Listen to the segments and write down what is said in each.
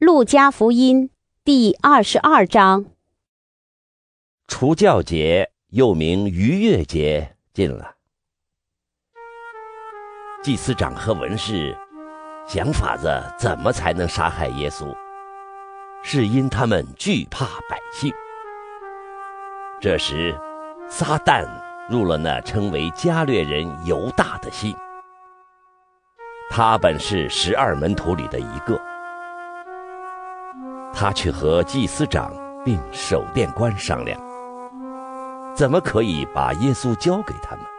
路加福音第22章。 除酵节又名逾越节近了，祭司长和文士想法子怎么才能杀害耶稣，是因他们惧怕百姓。这时撒旦入了那称为加略人犹大的心，他本是12门徒里的一个。他去和祭司长并守殿官商量，怎么可以把耶稣交给他们。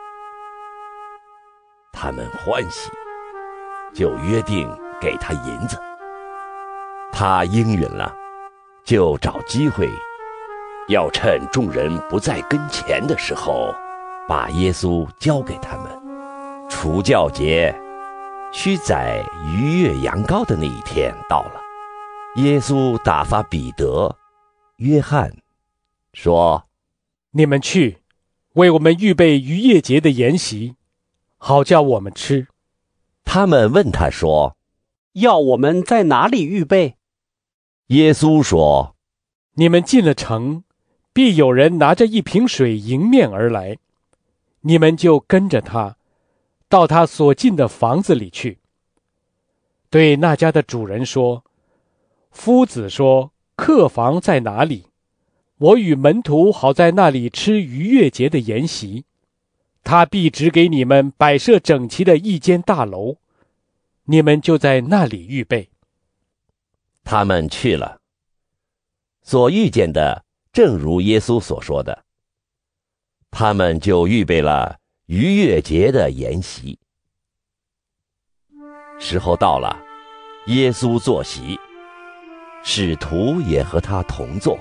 他们欢喜，就约定给他银子。他应允了，就找机会，要趁众人不在跟前的时候，把耶稣交给他们。除酵节须宰逾越羊羔的那一天到了，耶稣打发彼得、约翰，说： 你们去，为我们预备逾越节的筵席，好叫我们吃。 他们问他说： 要我们在哪里预备？ 耶稣说： 你们进了城，必有人拿着一瓶水迎面而来，你们就跟着他，到他所进的房子里去。对那家的主人说：夫子说，客房在哪里？我与门徒好在那里吃逾越节的筵席。他必指给你们摆设整齐的一间大楼，你们就在那里预备。 他们去了，所遇见的正如耶稣所说的，他们就预备了逾越节的筵席。时候到了，耶稣坐席，使徒也和他同坐。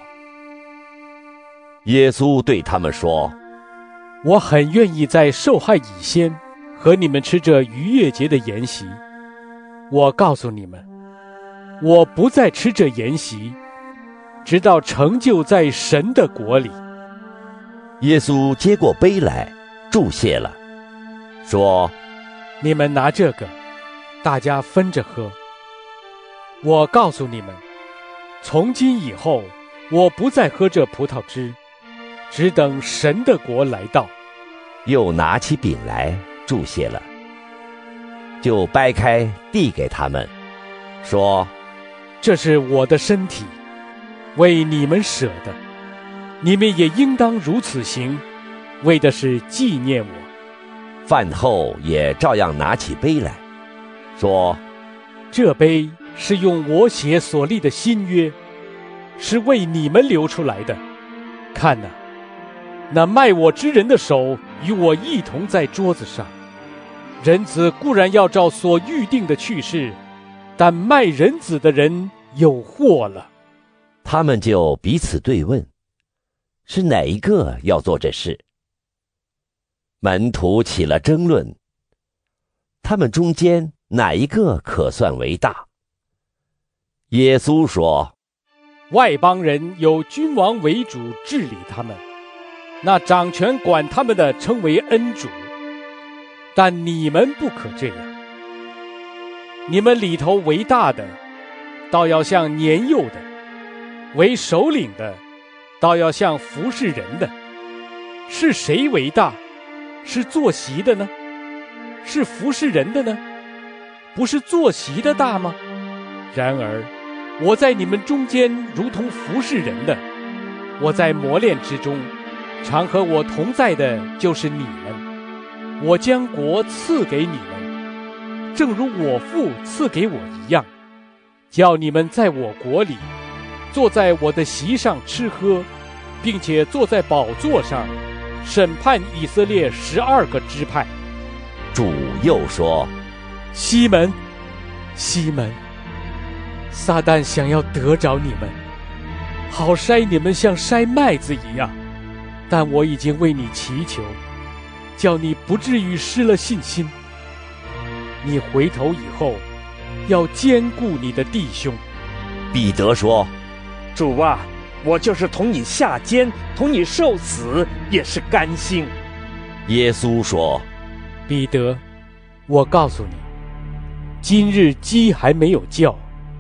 耶稣对他们说： 我很愿意在受害以先和你们吃这逾越节的筵席。我告诉你们，我不再吃这筵席，直到成就在神的国里。 耶稣接过杯来，祝谢了，说： 你们拿这个，大家分着喝。我告诉你们，从今以后，我不再喝这葡萄汁，只等神的国来到。 又拿起饼来，祝谢了，就掰开递给他们，说： 这是我的身体，为你们舍的，你们也应当如此行，为的是纪念我。 饭后也照样拿起杯来，说： 这杯是用我血所立的新约，是为你们流出来的。看哪，那卖我之人的手与我一同在桌子上。人子固然要照所预定的去世，但卖人子的人有祸了。 他们就彼此对问，是哪一个要做这事？门徒起了争论，他们中间哪一个可算为大？耶稣说： 外邦人有君王为主治理他们，那掌权管他们的称为恩主，但你们不可这样。你们里头为大的，倒要像年幼的；为首领的，倒要像服侍人的。是谁为大？是坐席的呢？是服侍人的呢？不是坐席的大吗？然而我在你们中间如同服侍人的。我在磨练之中，常和我同在的就是你们。我将国赐给你们，正如我父赐给我一样，叫你们在我国里，坐在我的席上吃喝，并且坐在宝座上，审判以色列12个支派。 主又说： 西门，西门，撒旦想要得着你们，好筛你们像筛麦子一样，但我已经为你祈求，叫你不至于失了信心。你回头以后，要坚固你的弟兄。 彼得说： 主啊，我就是同你下监，同你受死，也是甘心。 耶稣说： 彼得，我告诉你，今日鸡还没有叫，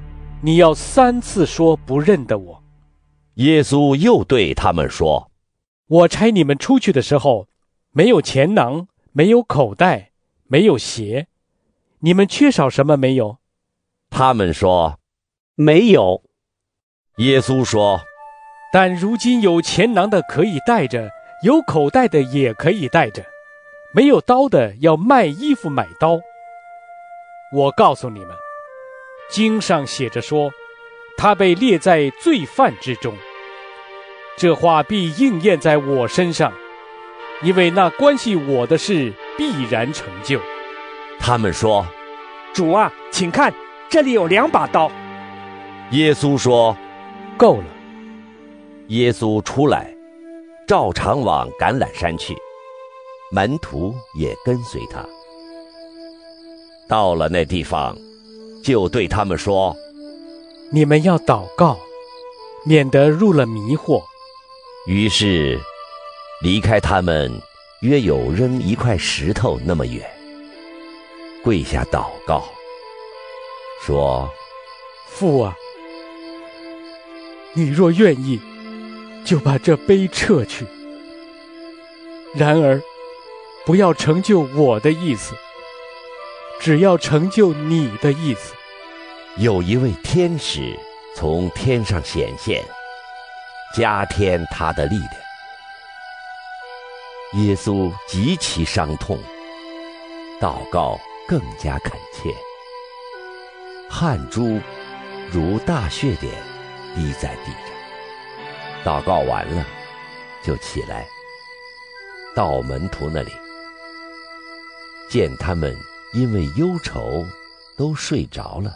你要3次说不认得我。 耶稣又对他们说： 我差你们出去的时候，没有钱囊，没有口袋，没有鞋，你们缺少什么没有？ 他们说： 没有。 耶稣说： 但如今有钱囊的可以带着，有口袋的也可以带着，没有刀的要卖衣服买刀。我告诉你们，经上写着说，他被列在罪犯之中。这话必应验在我身上，因为那关系我的事必然成就。 他们说： 主啊，请看，这里有2把刀。 耶稣说： 够了。 耶稣出来，照常往橄榄山去，门徒也跟随他。到了那地方，就对他们说： 你们要祷告，免得入了迷惑。 于是离开他们约有扔一块石头那么远，跪下祷告，说： 父啊，你若愿意，就把这杯撤去。然而不要成就我的意思，只要成就你的意思。 有一位天使从天上显现，加添他的力量。耶稣极其伤痛，祷告更加恳切，汗珠如大血点滴在地上。祷告完了，就起来，到门徒那里，见他们因为忧愁都睡着了，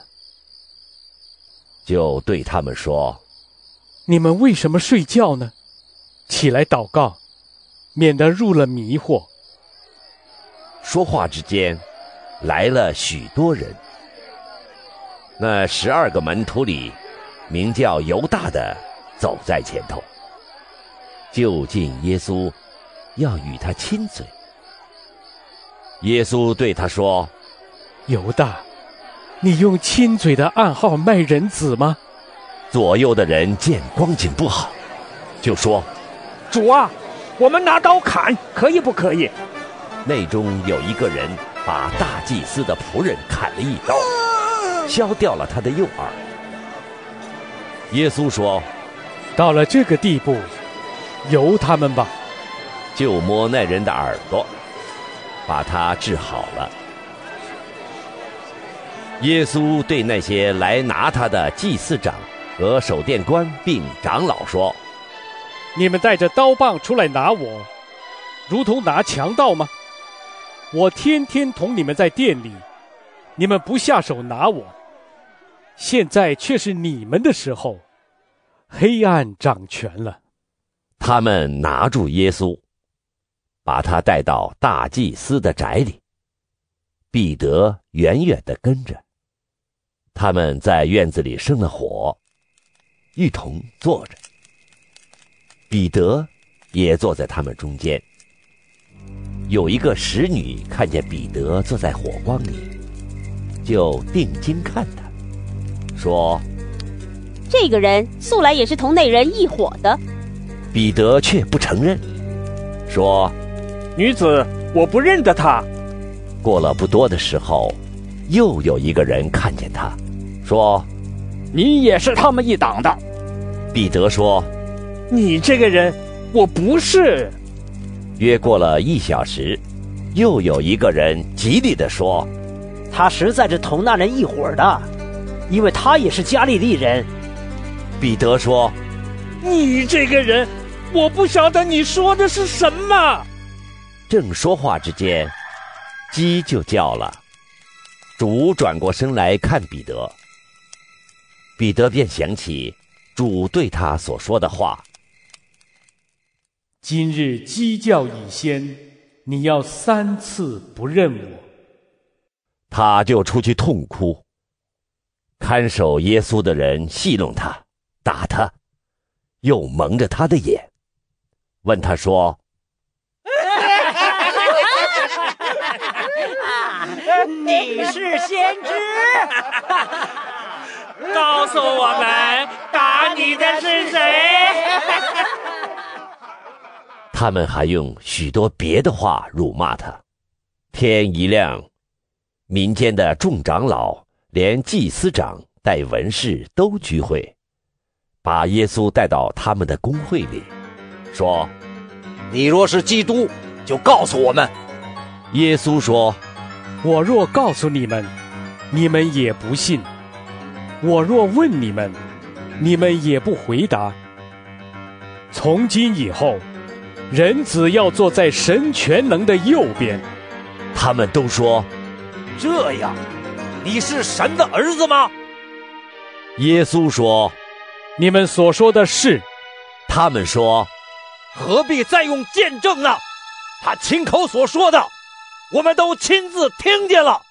就对他们说： 你们为什么睡觉呢？起来祷告，免得入了迷惑。 说话之间，来了许多人。那12个门徒里，名叫犹大的走在前头，就近耶稣，要与他亲嘴。耶稣对他说： 犹大，你用亲嘴的暗号卖人子吗？ 左右的人见光景不好，就说： 主啊，我们拿刀砍，可以不可以？ 内中有一个人把大祭司的仆人砍了一刀，削掉了他的右耳。耶稣说： 到了这个地步，由他们吧。 就摸那人的耳朵，把他治好了。耶稣对那些来拿他的祭司长和守殿官并长老说： 你们带着刀棒出来拿我，如同拿强盗吗？我天天同你们在店里，你们不下手拿我，现在却是你们的时候，黑暗掌权了。 他们拿住耶稣，把他带到大祭司的宅里，彼得远远地跟着。他们在院子里生了火，一同坐着。彼得也坐在他们中间。有一个使女看见彼得坐在火光里，就定睛看他，说： 这个人素来也是同那人一伙的。 彼得却不承认，说： 女子，我不认得他。 过了不多的时候，又有一个人看见他，说： 你也是他们一党的。 彼得说： 你这个人，我不是。 约过了1小时，又有一个人极力地说： 他实在是同那人一伙的，因为他也是加利利人。 彼得说： 你这个人，我不晓得你说的是什么。 正说话之间，鸡就叫了。主转过身来看彼得，彼得便想起主对他所说的话： 今日鸡叫已先，你要3次不认我。 他就出去痛哭。看守耶稣的人戏弄他，打他，又蒙着他的眼，问他说： 你是先知？ 告诉我们，打你的是谁？ 他们还用许多别的话辱骂他。天一亮，民间的众长老连祭司长带文士都聚会，把耶稣带到他们的公会里，说： 你若是基督，就告诉我们。 耶稣说： 我若告诉你们，你们也不信；我若问你们，你们也不回答。从今以后，人子要坐在神全能的右边。 他们都说： 这样，你是神的儿子吗？ 耶稣说： 你们所说的是。 他们说： 何必再用见证呢？他亲口所说的，我们都亲自听见了。